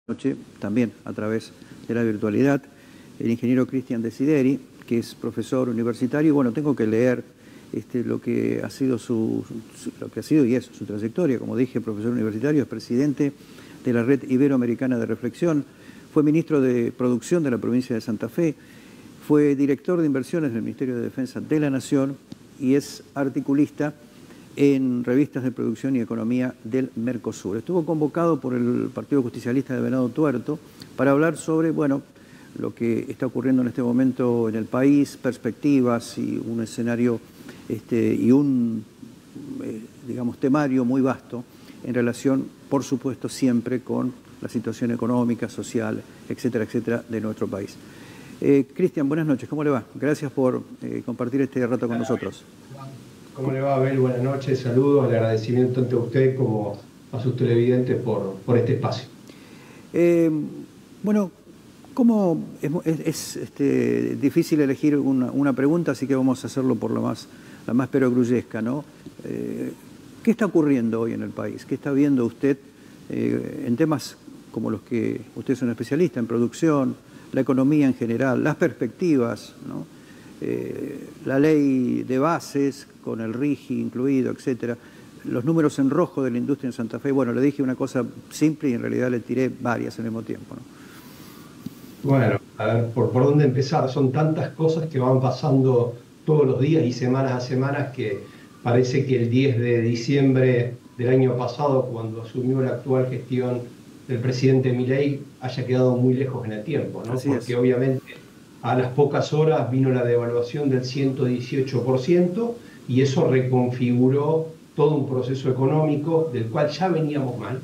Noche, también a través de la virtualidad, el ingeniero Cristian Desideri, que es profesor universitario, y bueno, tengo que leer lo que ha sido y es su trayectoria. Como dije, profesor universitario, es presidente de la Red Iberoamericana de Reflexión, fue ministro de Producción de la provincia de Santa Fe, fue director de inversiones del Ministerio de Defensa de la Nación y es articulista en revistas de producción y economía del Mercosur. Estuvo convocado por el Partido Justicialista de Venado Tuerto para hablar sobre, bueno, lo que está ocurriendo en este momento en el país, perspectivas y un escenario y un, digamos, temario muy vasto en relación, por supuesto, siempre con la situación económica, social, etcétera, etcétera, de nuestro país. Cristian, buenas noches, ¿cómo le va? Gracias por compartir este rato con nosotros. ¿Cómo le va, Abel? Buenas noches, saludos, el agradecimiento tanto a usted como a sus televidentes por este espacio. Bueno, ¿cómo es difícil elegir una pregunta, así que vamos a hacerlo por la más perogrullesca, ¿no? ¿Qué está ocurriendo hoy en el país? ¿Qué está viendo usted en temas como los que usted es un especialista en producción, la economía en general, las perspectivas, ¿no? La ley de bases, con el RIGI incluido, etcétera, los números en rojo de la industria en Santa Fe? Bueno, le dije una cosa simple y en realidad le tiré varias al mismo tiempo, ¿no? Bueno, a ver, ¿por dónde empezar? Son tantas cosas que van pasando todos los días y semanas a semanas que parece que el 10 de diciembre del año pasado, cuando asumió la actual gestión del presidente Milei, haya quedado muy lejos en el tiempo, ¿no? Porque obviamente a las pocas horas vino la devaluación del 118% y eso reconfiguró todo un proceso económico del cual ya veníamos mal,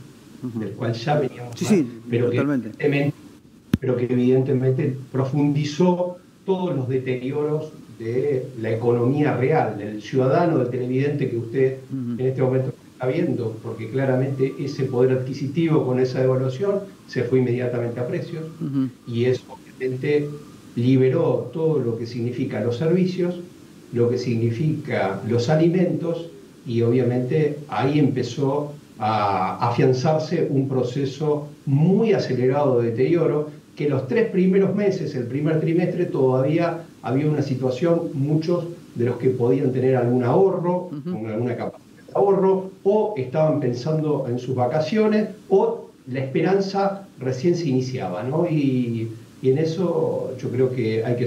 pero que evidentemente profundizó todos los deterioros de la economía real, del ciudadano, del televidente que usted en este momento está viendo, porque claramente ese poder adquisitivo con esa devaluación se fue inmediatamente a precios y eso obviamente liberó todo lo que significa los servicios, lo que significa los alimentos, y obviamente ahí empezó a afianzarse un proceso muy acelerado de deterioro, que los 3 primeros meses, el primer trimestre, todavía había una situación, muchos de los que podían tener algún ahorro, alguna capacidad de ahorro, o estaban pensando en sus vacaciones, o la esperanza recién se iniciaba, ¿no? Y en eso yo creo que hay que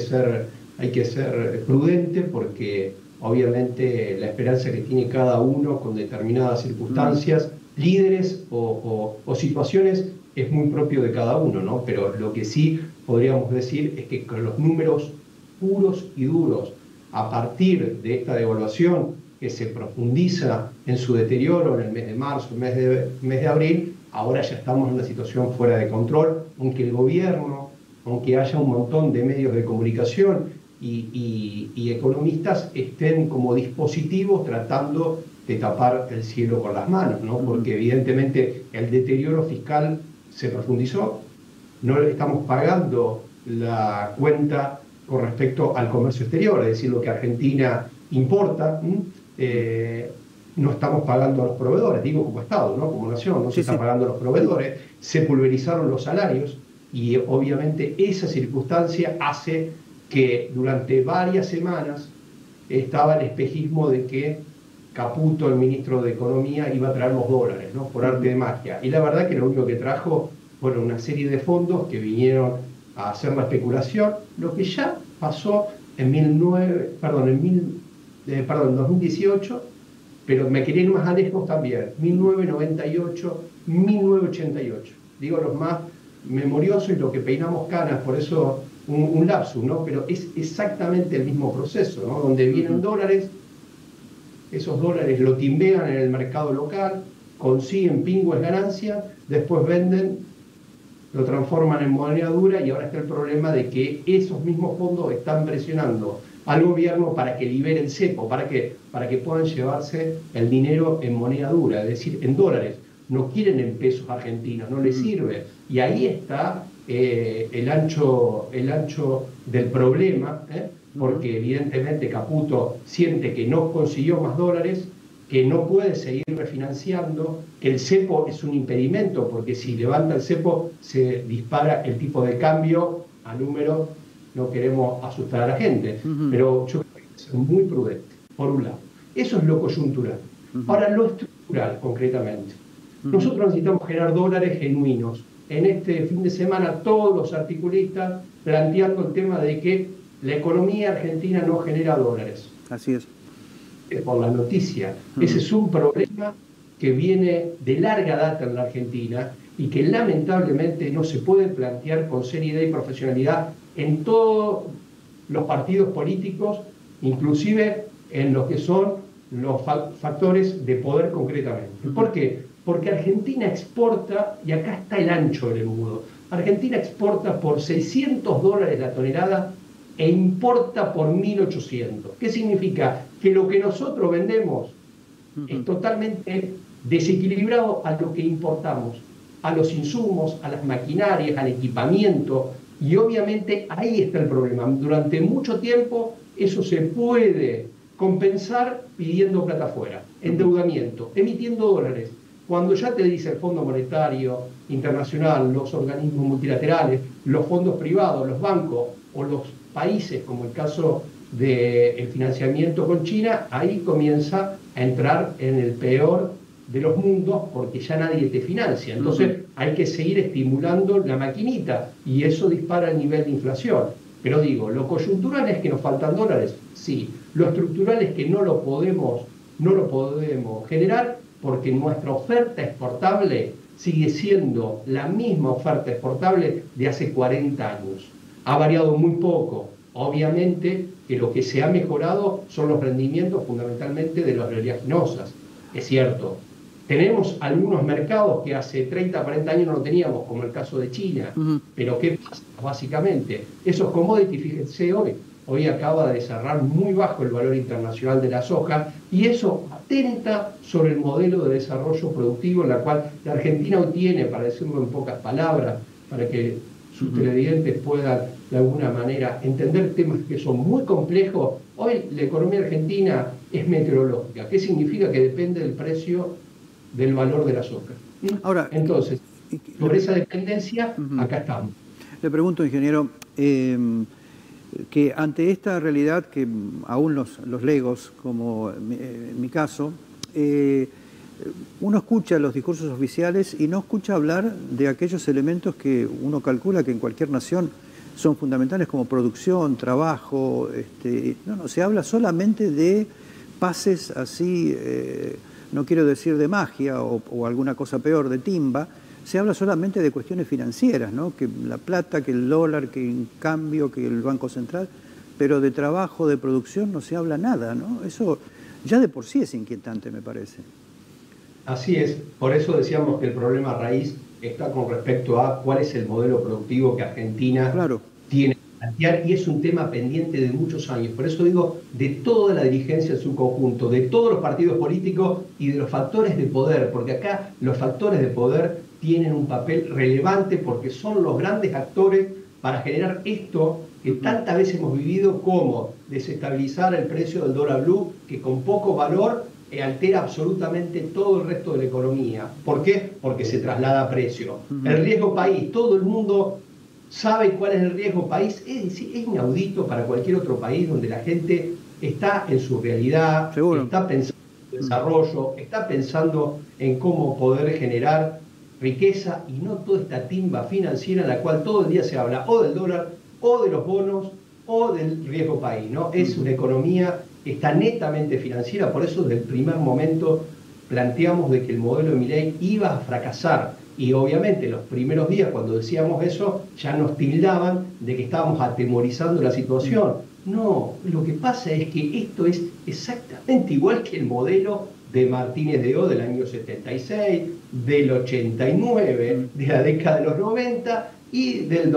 ser prudente, porque obviamente la esperanza que tiene cada uno con determinadas circunstancias, líderes o situaciones, es muy propio de cada uno, ¿no? Pero lo que sí podríamos decir es que con los números puros y duros, a partir de esta devaluación que se profundiza en su deterioro en el mes de marzo, mes de abril, ahora ya estamos en una situación fuera de control, aunque el gobierno, aunque haya un montón de medios de comunicación y economistas estén como dispositivos tratando de tapar el cielo con las manos, ¿no? Porque evidentemente el deterioro fiscal se profundizó, no le estamos pagando la cuenta con respecto al comercio exterior, es decir, lo que Argentina importa, no estamos pagando a los proveedores, digo como Estado, ¿no? Como nación, no se está pagando a los proveedores, se pulverizaron los salarios y obviamente esa circunstancia hace que durante varias semanas estaba el espejismo de que Caputo, el ministro de Economía, iba a traer los dólares, ¿no? Por arte de magia. Y la verdad que lo único que trajo fueron una serie de fondos que vinieron a hacer la especulación, lo que ya pasó en 2018, pero me quería ir más lejos también, 1998, 1988. Digo los más memoriosos y los que peinamos canas, por eso un lapsus, ¿no? Pero es exactamente el mismo proceso, ¿no? Donde vienen dólares, esos dólares lo timbean en el mercado local, consiguen pingües ganancias, después venden, lo transforman en moneda dura y ahora está el problema de que esos mismos fondos están presionando al gobierno para que libere el cepo, para que puedan llevarse el dinero en moneda dura, es decir, en dólares. No quieren en pesos argentinos, no les sirve. Y ahí está el ancho del problema, porque evidentemente Caputo siente que no consiguió más dólares que no puede seguir refinanciando, que el cepo es un impedimento, porque si levanta el cepo se dispara el tipo de cambio a número, no queremos asustar a la gente, pero yo creo que hay que ser muy prudente, por un lado. Eso es lo coyuntural. Ahora, lo estructural, concretamente. Nosotros necesitamos generar dólares genuinos. En este fin de semana, todos los articulistas planteando el tema de que la economía argentina no genera dólares. Así es. Por la noticia. Ese es un problema que viene de larga data en la Argentina y que lamentablemente no se puede plantear con seriedad y profesionalidad en todos los partidos políticos, inclusive en lo que son los factores de poder concretamente. ¿Por qué? Porque Argentina exporta, y acá está el ancho del embudo, Argentina exporta por $600 la tonelada e importa por 1.800. ¿Qué significa? Que lo que nosotros vendemos es totalmente desequilibrado a lo que importamos, a los insumos, a las maquinarias, al equipamiento, y obviamente ahí está el problema. Durante mucho tiempo eso se puede compensar pidiendo plata afuera, endeudamiento, emitiendo dólares. Cuando ya te dice el Fondo Monetario Internacional, los organismos multilaterales, los fondos privados, los bancos o los países, como el caso del financiamiento con China, ahí comienza a entrar en el peor de los mundos porque ya nadie te financia. Entonces hay que seguir estimulando la maquinita y eso dispara el nivel de inflación. Pero digo, lo coyuntural es que nos faltan dólares, sí. Lo estructural es que no lo podemos generar porque nuestra oferta exportable sigue siendo la misma oferta exportable de hace 40 años. Ha variado muy poco. Obviamente que lo que se ha mejorado son los rendimientos fundamentalmente de las oleaginosas. Es cierto, tenemos algunos mercados que hace 30, 40 años no teníamos, como el caso de China. Pero ¿qué pasa? Básicamente, esos commodities, fíjense hoy acaba de cerrar muy bajo el valor internacional de la soja y eso atenta sobre el modelo de desarrollo productivo en la cual la Argentina hoy tiene, para decirlo en pocas palabras, para que sus televidentes puedan de alguna manera entender temas que son muy complejos. Hoy la economía argentina es meteorológica. ¿Qué significa? Que depende del precio del valor de la soja. Ahora, entonces, por esa dependencia, acá estamos. Le pregunto, ingeniero, que ante esta realidad que aún los legos, como en mi caso, uno escucha los discursos oficiales y no escucha hablar de aquellos elementos que uno calcula que en cualquier nación son fundamentales como producción, trabajo. No, se habla solamente de pases así, no quiero decir de magia o alguna cosa peor, de timba. Se habla solamente de cuestiones financieras, ¿no? Que la plata, que el dólar, que el cambio, que el Banco Central, pero de trabajo, de producción no se habla nada, ¿no? Eso ya de por sí es inquietante, me parece. Así es, por eso decíamos que el problema raíz está con respecto a cuál es el modelo productivo que Argentina tiene que plantear, y es un tema pendiente de muchos años. Por eso digo, de toda la dirigencia en su conjunto, de todos los partidos políticos y de los factores de poder, porque acá los factores de poder tienen un papel relevante porque son los grandes actores para generar esto que tantas veces hemos vivido, como desestabilizar el precio del dólar blue, que con poco valor altera absolutamente todo el resto de la economía. ¿Por qué? Porque se traslada a precio. El riesgo país, todo el mundo sabe cuál es el riesgo país. Es inaudito para cualquier otro país donde la gente está en su realidad, está pensando en desarrollo, está pensando en cómo poder generar riqueza y no toda esta timba financiera en la cual todo el día se habla o del dólar, o de los bonos, o del riesgo país, ¿no? Es una economía que está netamente financiera, por eso desde el primer momento planteamos de que el modelo de Milei iba a fracasar. Y obviamente los primeros días cuando decíamos eso ya nos tildaban de que estábamos atemorizando la situación. No, lo que pasa es que esto es exactamente igual que el modelo de Martínez de O del año 76, del 89, de la década de los 90 y del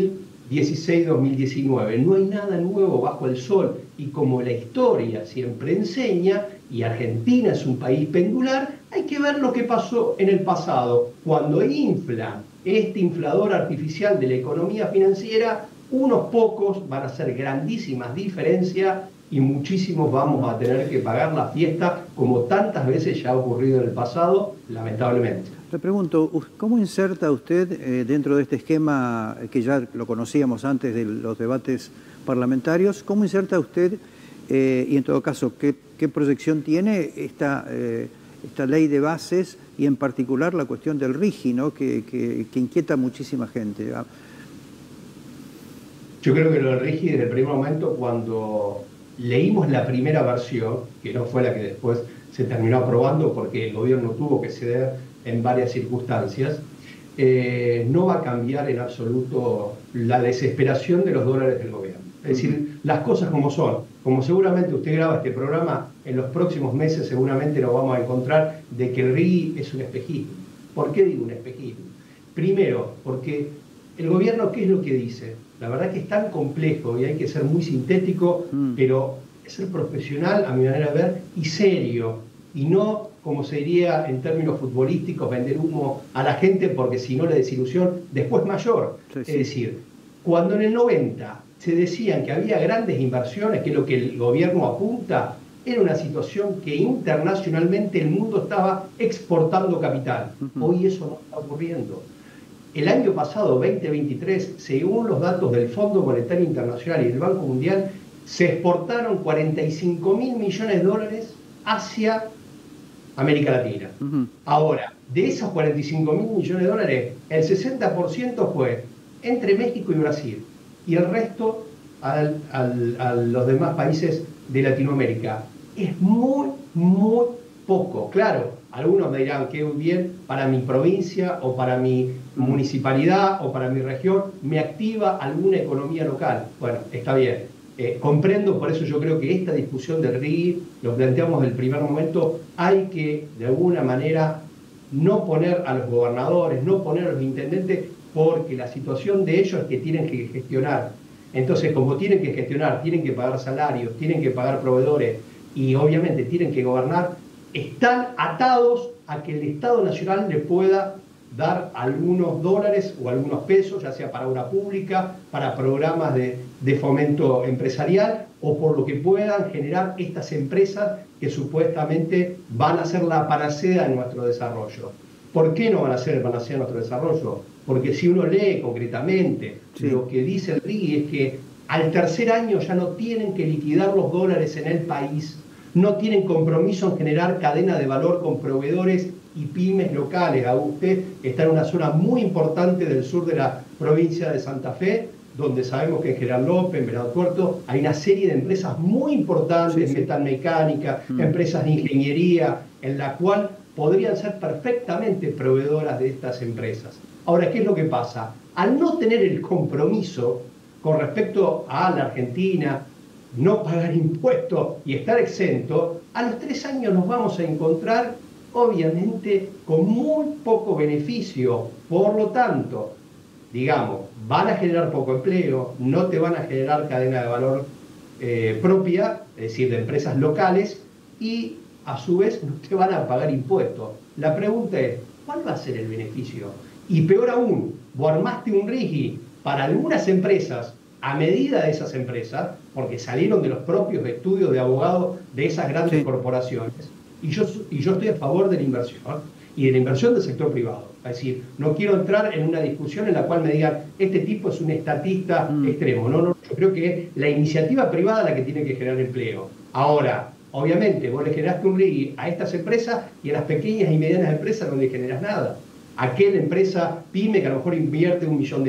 2016-2019. No hay nada nuevo bajo el sol, y como la historia siempre enseña, y Argentina es un país pendular, hay que ver lo que pasó en el pasado. Cuando inflan este inflador artificial de la economía financiera, unos pocos van a hacer grandísimas diferencias y muchísimos vamos a tener que pagar la fiesta, como tantas veces ya ha ocurrido en el pasado, lamentablemente. Le pregunto, ¿cómo inserta usted dentro de este esquema que ya lo conocíamos antes de los debates parlamentarios, cómo inserta usted, y en todo caso, qué proyección tiene esta ley de bases y en particular la cuestión del RIGI, ¿no? que inquieta a muchísima gente? Yo creo que lo del RIGI desde el primer momento, cuando leímos la primera versión, que no fue la que después se terminó aprobando porque el gobierno tuvo que ceder en varias circunstancias, no va a cambiar en absoluto la desesperación de los dólares del gobierno. Es decir, las cosas como son. Como seguramente usted graba este programa, en los próximos meses seguramente nos vamos a encontrar de que el RIGI es un espejismo. ¿Por qué digo un espejismo? Primero, porque el gobierno, ¿qué es lo que dice? La verdad que es tan complejo y hay que ser muy sintético, pero ser profesional, a mi manera de ver, y serio, y no, como se diría en términos futbolísticos, vender humo a la gente, porque si no la desilusión después mayor. Sí, sí. Es decir, cuando en el 90 se decían que había grandes inversiones, que es lo que el gobierno apunta, era una situación que internacionalmente el mundo estaba exportando capital. Hoy eso no está ocurriendo. El año pasado, 2023, según los datos del Fondo Monetario Internacional y del Banco Mundial, se exportaron 45.000 millones de dólares hacia América Latina. Ahora, de esos 45.000 millones de dólares, el 60% fue entre México y Brasil, y el resto a los demás países de Latinoamérica. Es muy, muy poco. Claro, algunos me dirán que bien para mi provincia o para mi municipalidad o para mi región me activa alguna economía local. Bueno, está bien. Comprendo, por eso yo creo que esta discusión del RIGI, lo planteamos del primer momento, hay que de alguna manera no poner a los gobernadores, no poner a los intendentes, porque la situación de ellos es que tienen que gestionar. Entonces, como tienen que gestionar, tienen que pagar salarios, tienen que pagar proveedores y obviamente tienen que gobernar, están atados a que el Estado Nacional le pueda dar algunos dólares o algunos pesos, ya sea para obra pública, para programas de fomento empresarial o por lo que puedan generar estas empresas que supuestamente van a ser la panacea de nuestro desarrollo. ¿Por qué no van a ser la panacea de nuestro desarrollo? Porque si uno lee concretamente lo que dice el RIGI es que al tercer año ya no tienen que liquidar los dólares en el país, no tienen compromiso en generar cadena de valor con proveedores y pymes locales. A usted está en una zona muy importante del sur de la provincia de Santa Fe, donde sabemos que en General López, en Venado Tuerto, hay una serie de empresas muy importantes, metalmecánica, empresas de ingeniería, en la cual podrían ser perfectamente proveedoras de estas empresas. Ahora, ¿qué es lo que pasa? Al no tener el compromiso con respecto a la Argentina, no pagar impuestos y estar exento, a los 3 años nos vamos a encontrar, obviamente, con muy poco beneficio. Por lo tanto, digamos, van a generar poco empleo, no te van a generar cadena de valor propia, es decir, de empresas locales, y a su vez no te van a pagar impuestos. La pregunta es, ¿cuál va a ser el beneficio? Y peor aún, vos armaste un RIGI para algunas empresas a medida de esas empresas, porque salieron de los propios estudios de abogados de esas grandes corporaciones, y yo estoy a favor de la inversión, y de la inversión del sector privado. Es decir, no quiero entrar en una discusión en la cual me digan, este tipo es un estatista extremo. No, yo creo que es la iniciativa privada la que tiene que generar empleo. Ahora, obviamente, vos le generaste un RIGI a estas empresas y a las pequeñas y medianas empresas no le generas nada. Aquella empresa pyme que a lo mejor invierte $1 millón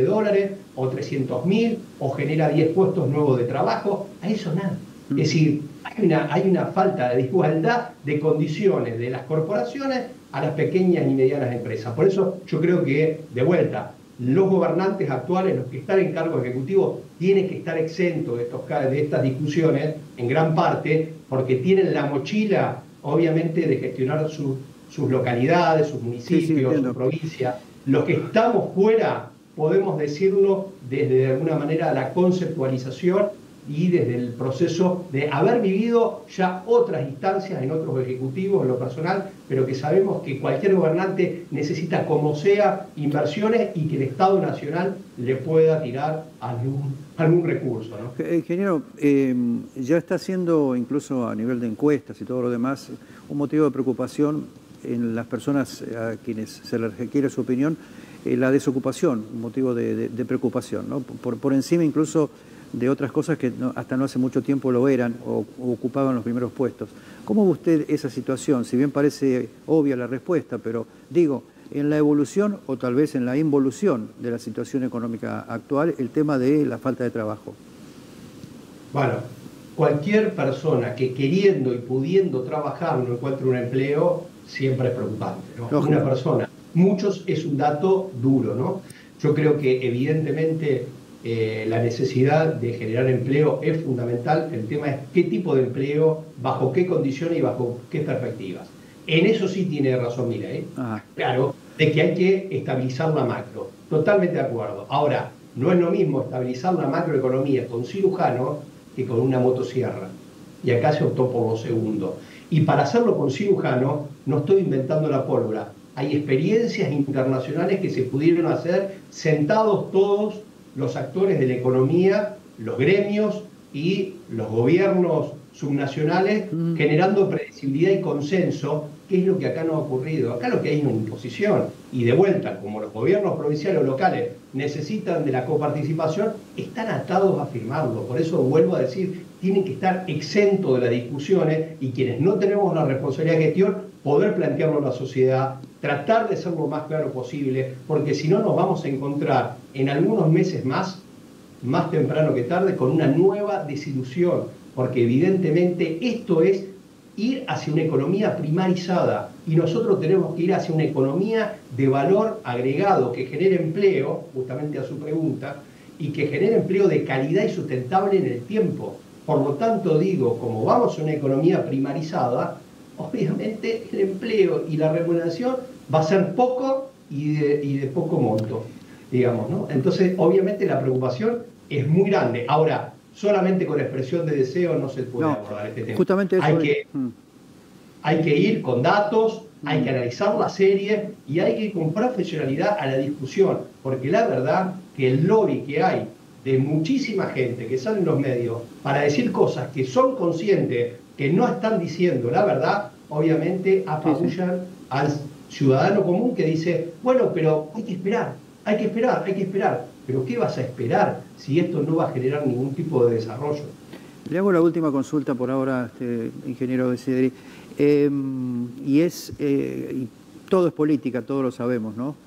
o 300.000 o genera 10 puestos nuevos de trabajo, a eso nada. Es decir, hay una falta de igualdad de condiciones de las corporaciones a las pequeñas y medianas empresas. Por eso yo creo que, de vuelta, los gobernantes actuales, los que están en cargo ejecutivo, tienen que estar exentos de estas discusiones, en gran parte, porque tienen la mochila, obviamente, de gestionar sus localidades, sus municipios, su provincia. Los que estamos fuera podemos decirlo desde de alguna manera la conceptualización y desde el proceso de haber vivido ya otras instancias en otros ejecutivos, en lo personal, pero que sabemos que cualquier gobernante necesita, como sea, inversiones y que el Estado Nacional le pueda tirar algún recurso, ¿no? Ingeniero, ya está siendo, incluso a nivel de encuestas y todo lo demás, un motivo de preocupación en las personas a quienes se les requiere su opinión, la desocupación, un motivo de preocupación, ¿no? Por encima incluso de otras cosas que hasta no hace mucho tiempo lo eran o ocupaban los primeros puestos. ¿Cómo ve usted esa situación? Si bien parece obvia la respuesta, pero digo, en la evolución o tal vez en la involución de la situación económica actual, el tema de la falta de trabajo. Bueno, cualquier persona que queriendo y pudiendo trabajar no encuentre un empleo, siempre es preocupante, ¿no? Una persona, muchos es un dato duro, ¿no? Yo creo que evidentemente la necesidad de generar empleo es fundamental. El tema es qué tipo de empleo, bajo qué condiciones y bajo qué perspectivas. En eso sí tiene razón, mira, claro, de que hay que estabilizar la macro. Totalmente de acuerdo. Ahora, no es lo mismo estabilizar la macroeconomía con cirujano que con una motosierra. Y acá se optó por lo segundo. Y para hacerlo con cirujano, no estoy inventando la pólvora. Hay experiencias internacionales que se pudieron hacer sentados todos los actores de la economía, los gremios y los gobiernos subnacionales, generando predecibilidad y consenso, que es lo que acá no ha ocurrido. Acá lo que hay es una imposición. Y de vuelta, como los gobiernos provinciales o locales necesitan de la coparticipación, están atados a firmarlo. Por eso vuelvo a decir, tienen que estar exentos de las discusiones y quienes no tenemos la responsabilidad de gestión, poder plantearlo a la sociedad, tratar de ser lo más claro posible, porque si no nos vamos a encontrar en algunos meses más temprano que tarde, con una nueva desilusión, porque evidentemente esto es ir hacia una economía primarizada y nosotros tenemos que ir hacia una economía de valor agregado que genere empleo, justamente a su pregunta, y que genere empleo de calidad y sustentable en el tiempo. Por lo tanto, digo, como vamos a una economía primarizada, obviamente el empleo y la remuneración va a ser poco y de poco monto, digamos, ¿no? Entonces, obviamente la preocupación es muy grande. Ahora, solamente con expresión de deseo no se puede abordar este tema. Justamente eso hay que ir con datos, hay que analizar la serie y hay que ir con profesionalidad a la discusión, porque la verdad que el lobby que hay de muchísima gente que sale en los medios para decir cosas que son conscientes que no están diciendo la verdad, obviamente apabullan al ciudadano común que dice, bueno, pero hay que esperar, hay que esperar, hay que esperar. Pero ¿qué vas a esperar si esto no va a generar ningún tipo de desarrollo? Le hago la última consulta por ahora, ingeniero Desideri. Y todo es política, todos lo sabemos, ¿no?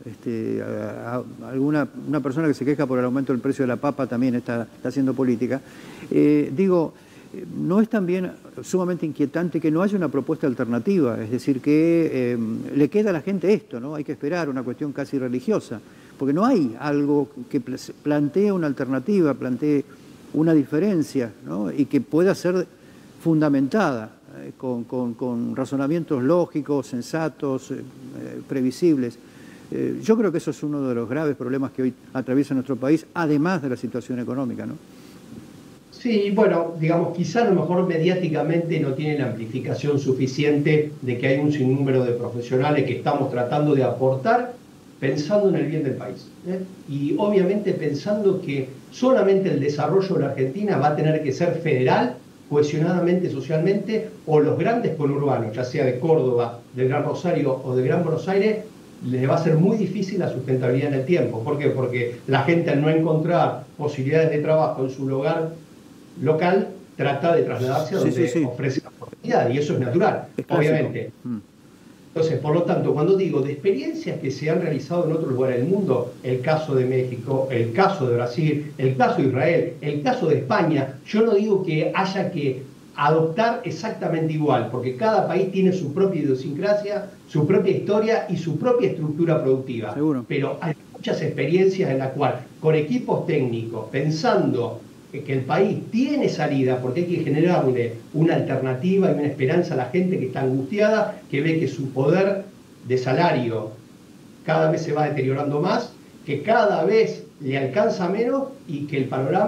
Una persona que se queja por el aumento del precio de la papa también está haciendo política. Digo, ¿no es también sumamente inquietante que no haya una propuesta alternativa? Es decir, que le queda a la gente esto, ¿no? Hay que esperar, una cuestión casi religiosa, porque no hay algo que plantee una alternativa, plantee una diferencia, ¿no? Y que pueda ser fundamentada con razonamientos lógicos, sensatos, previsibles. Yo creo que eso es uno de los graves problemas que hoy atraviesa nuestro país, además de la situación económica, ¿no? Sí, bueno, digamos, quizá a lo mejor mediáticamente no tiene la amplificación suficiente de que hay un sinnúmero de profesionales que estamos tratando de aportar pensando en el bien del país, y obviamente pensando que solamente el desarrollo de la Argentina va a tener que ser federal, cohesionadamente, socialmente, o los grandes conurbanos, ya sea de Córdoba, del Gran Rosario o del Gran Buenos Aires, les va a ser muy difícil la sustentabilidad en el tiempo. ¿Por qué? Porque la gente, al no encontrar posibilidades de trabajo en su lugar local, trata de trasladarse a donde ofrece la oportunidad, y eso es natural, obviamente. Entonces, por lo tanto, cuando digo de experiencias que se han realizado en otros lugares del mundo, el caso de México, el caso de Brasil, el caso de Israel, el caso de España, yo no digo que haya que adoptar exactamente igual, porque cada país tiene su propia idiosincrasia, su propia historia y su propia estructura productiva. Seguro. Pero hay muchas experiencias en las cuales, con equipos técnicos, pensando que el país tiene salida, porque hay que generarle una alternativa y una esperanza a la gente que está angustiada, que ve que su poder de salario cada vez se va deteriorando más, que cada vez le alcanza menos y que el panorama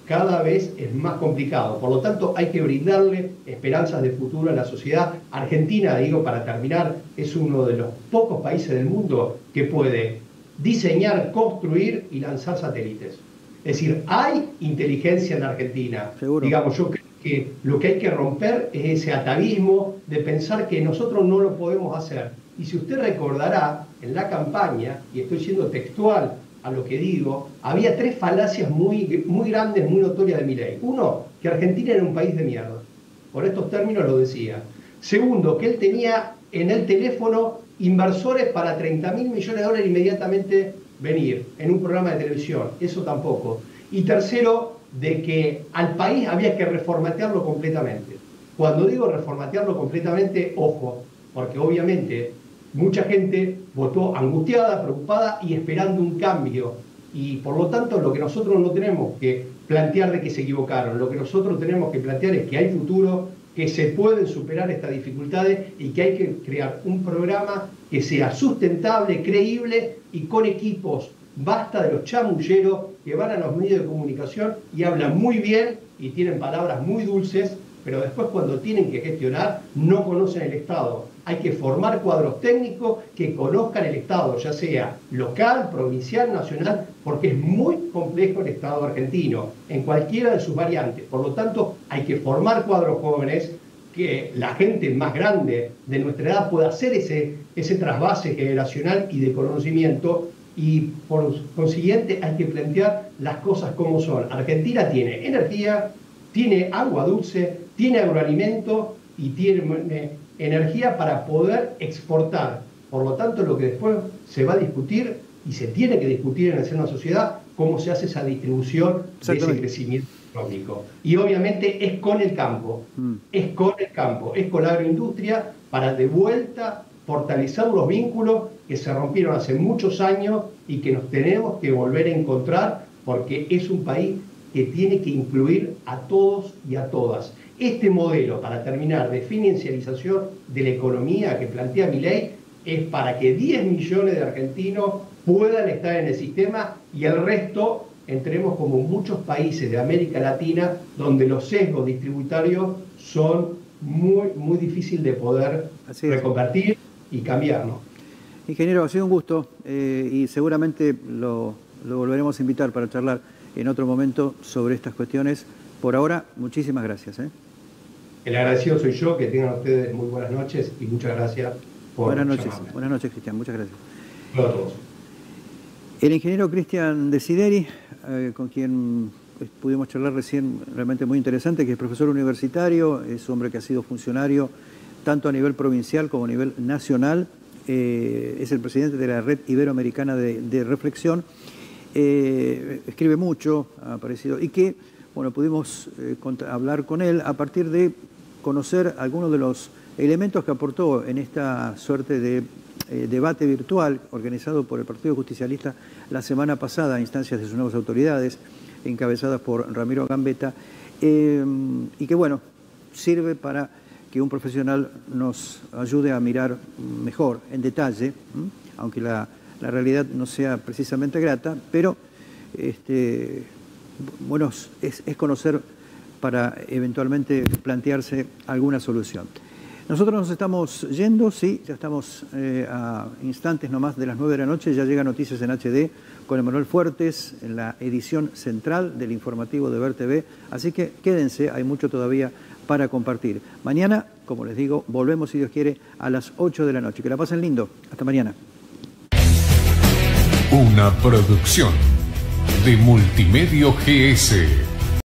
cada vez es más complicado. Por lo tanto, hay que brindarle esperanzas de futuro a la sociedad. Argentina, digo, para terminar, es uno de los pocos países del mundo que puede diseñar, construir y lanzar satélites. Es decir, hay inteligencia en Argentina. Seguro. Digamos, yo creo que lo que hay que romper es ese atavismo de pensar que nosotros no lo podemos hacer. Y si usted recordará, en la campaña, y estoy siendo textual a lo que digo, había 3 falacias muy grandes, muy notorias de Milei. Uno, que Argentina era un país de mierda. Por estos términos lo decía. Segundo, que él tenía en el teléfono inversores para 30.000 millones de dólares inmediatamente venir en un programa de televisión. Eso tampoco. Y tercero, de que al país había que reformatearlo completamente. Cuando digo reformatearlo completamente, ojo, porque obviamente mucha gente votó angustiada, preocupada y esperando un cambio. Y por lo tanto, lo que nosotros no tenemos que plantear de que se equivocaron, lo que nosotros tenemos que plantear es que hay futuro, que se pueden superar estas dificultades y que hay que crear un programa que sea sustentable, creíble y con equipos. Basta de los chamulleros que van a los medios de comunicación y hablan muy bien y tienen palabras muy dulces, pero después cuando tienen que gestionar no conocen el Estado. Hay que formar cuadros técnicos que conozcan el Estado, ya sea local, provincial, nacional, porque es muy complejo el Estado argentino, en cualquiera de sus variantes. Por lo tanto, hay que formar cuadros jóvenes, que la gente más grande de nuestra edad pueda hacer ese trasvase generacional y de conocimiento, y por consiguiente hay que plantear las cosas como son. Argentina tiene energía, tiene agua dulce, tiene agroalimento y tiene energía para poder exportar. Por lo tanto, lo que después se va a discutir y se tiene que discutir en la seno de la sociedad, cómo se hace esa distribución de ese crecimiento económico. Y obviamente es con el campo, es con el campo, es con la agroindustria para de vuelta fortalecer los vínculos que se rompieron hace muchos años y que nos tenemos que volver a encontrar, porque es un país que tiene que incluir a todos y a todas. Este modelo, para terminar, de financiarización de la economía que plantea Milei es para que 10 millones de argentinos puedan estar en el sistema y el resto entremos como muchos países de América Latina donde los sesgos distributarios son muy difíciles de poder reconvertir y cambiar, ¿no? Ingeniero, ha sido un gusto y seguramente lo volveremos a invitar para charlar en otro momento sobre estas cuestiones. Por ahora, muchísimas gracias. El agradecido soy yo, que tengan ustedes muy buenas noches y muchas gracias por llamarme. Buenas noches, Cristian, muchas gracias. Hola a todos. El ingeniero Cristian Desideri, con quien pudimos charlar recién, realmente muy interesante, que es profesor universitario, es un hombre que ha sido funcionario tanto a nivel provincial como a nivel nacional, es el presidente de la Red Iberoamericana de Reflexión, escribe mucho, ha aparecido, y que, bueno, pudimos hablar con él a partir de conocer algunos de los elementos que aportó en esta suerte de debate virtual organizado por el Partido Justicialista la semana pasada a instancias de sus nuevas autoridades, encabezadas por Ramiro Gambetta, y que, bueno, sirve para que un profesional nos ayude a mirar mejor, en detalle, aunque la realidad no sea precisamente grata, pero bueno, es conocer para eventualmente plantearse alguna solución. Nosotros nos estamos yendo, sí, ya estamos a instantes nomás de las 9 de la noche, ya llega Noticias en HD con Emanuel Fuertes en la edición central del informativo de Ver TV, así que quédense, hay mucho todavía para compartir. Mañana, como les digo, volvemos, si Dios quiere, a las 8 de la noche. Que la pasen lindo. Hasta mañana. Una producción de Multimedio GS.